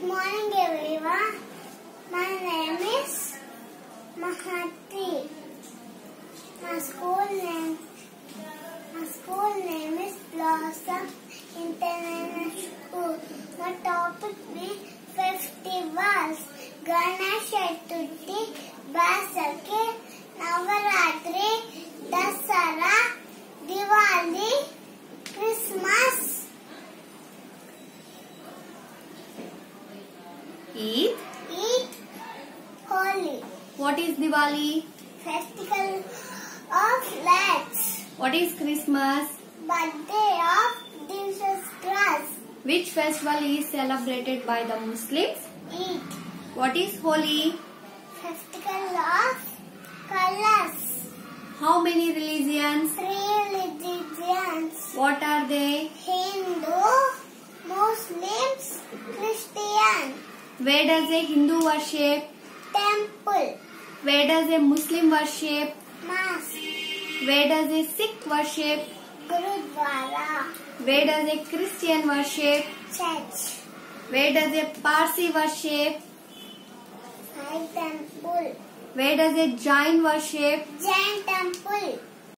Good morning everyone. My name is Mahati. My school name is Blossom International School. My topic is festivals. Ganesh Chaturthi, Baisakhi, Navaratri, Dasara, Diwali, Christmas, Eid, Holi. What is Diwali? Festival of lights. What is Christmas? Birthday of Jesus Christ. Which festival is celebrated by the Muslims? Eid. What is Holi? Festival of colors. How many religions? 3 religions. What are they? Hindu, Muslims, Christian. Where does a Hindu worship? Temple. Where does a Muslim worship? Mosque. Where does a Sikh worship? Gurudwara. Where does a Christian worship? Church. Where does a Parsi worship? Sai Temple. Where does a Jain worship? Jain Temple.